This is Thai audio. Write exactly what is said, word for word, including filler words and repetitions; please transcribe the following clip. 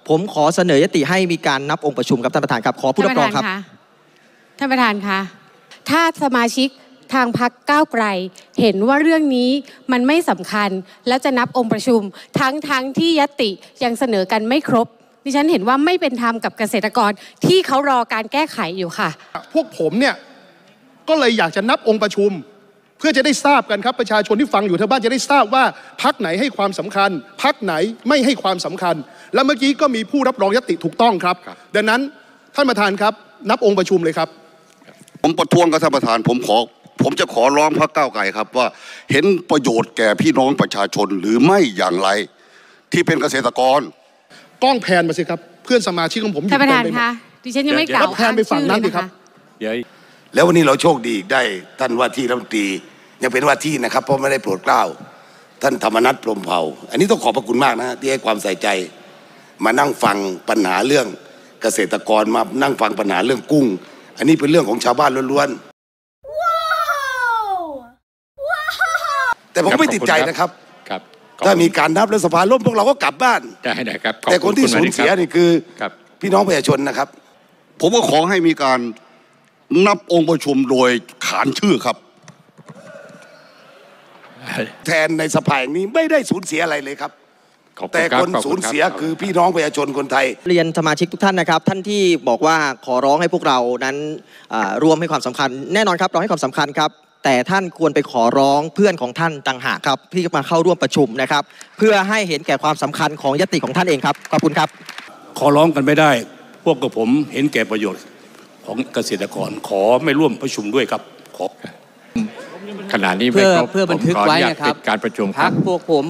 ผมขอเสนอยติให้มีการนับองค์ประชุมครับท่านประธานครับขอผู้รับรองครับท่านประธานคะถ้าสมาชิกทางพรรคก้าวไกลเห็นว่าเรื่องนี้มันไม่สำคัญและจะนับองค์ประชุมทั้งทั้งที่ยติยังเสนอกันไม่ครบดิฉันเห็นว่าไม่เป็นธรรมกับเกษตรกรที่เขารอการแก้ไขอยู่ค่ะพวกผมเนี่ยก็เลยอยากจะนับองค์ประชุมเพื่อจะได้ทราบกันครับประชาชนที่ฟังอยู่ทางบ้านจะได้ทราบว่าพรรคไหนให้ความสำคัญพรรคไหนไม่ให้ความสำคัญและเมื่อกี้ก็มีผู้รับรองยติถูกต้องครับดังนั้นท่านประธานครับนับองค์ประชุมเลยครับผมประท้วงกับท่านประธานผมขอผมจะขอร้องพรรคก้าวไกลครับว่าเห็นประโยชน์แก่พี่น้องประชาชนหรือไม่อย่างไรที่เป็นเกษตรกรกล้องแพนมาสิครับเพื่อนสมาชิกของผมอยู่ท่านประธานคะดิฉันยังไม่กล่าวอ้างชื่อเลยนะคะแล้ววันนี้เราโชคดีได้ท่านว่าที่รัฐมนตรียังเป็นว่าที่นะครับเพราะไม่ได้โปรดเกล้าท่านธรรมนัสพรหมเผ่าอันนี้ต้องขอบพระคุณมากนะที่ให้ความใส่ใจมานั่งฟังปัญหาเรื่องเกษตรกรมานั่งฟังปัญหาเรื่องกุ้งอันนี้เป็นเรื่องของชาวบ้านล้วนๆแต่ผมไม่ติดใจนะครับถ้ามีการนับแล้วสภาล่มพวกเราก็กลับบ้านแต่คนที่สูญเสียนี่คือพี่น้องประชาชนนะครับผมก็ขอให้มีการนับองค์ประชุมโดยขานชื่อครับแทนในสภาอย่างนี้ไม่ได้สูญเสียอะไรเลยครับแต่คนสูญเสียคือพี่น้องประชาชนคนไทยเรียนสมาชิกทุกท่านนะครับท่านที่บอกว่าขอร้องให้พวกเรานั้นร่วมให้ความสำคัญแน่นอนครับเราให้ความสำคัญครับแต่ท่านควรไปขอร้องเพื่อนของท่านต่างหากครับที่มาเข้าร่วมประชุมนะครับเพื่อให้เห็นแก่ความสำคัญของยติของท่านเองครับขอบคุณครับขอร้องกันไม่ได้พวกกับผมเห็นแก่ประโยชน์ของเกษตรกรขอไม่ร่วมประชุมด้วยครับขอขณะนี้เพื่อเพื่อบันทึกไว้นะครับการประชุมพรรคพวกผม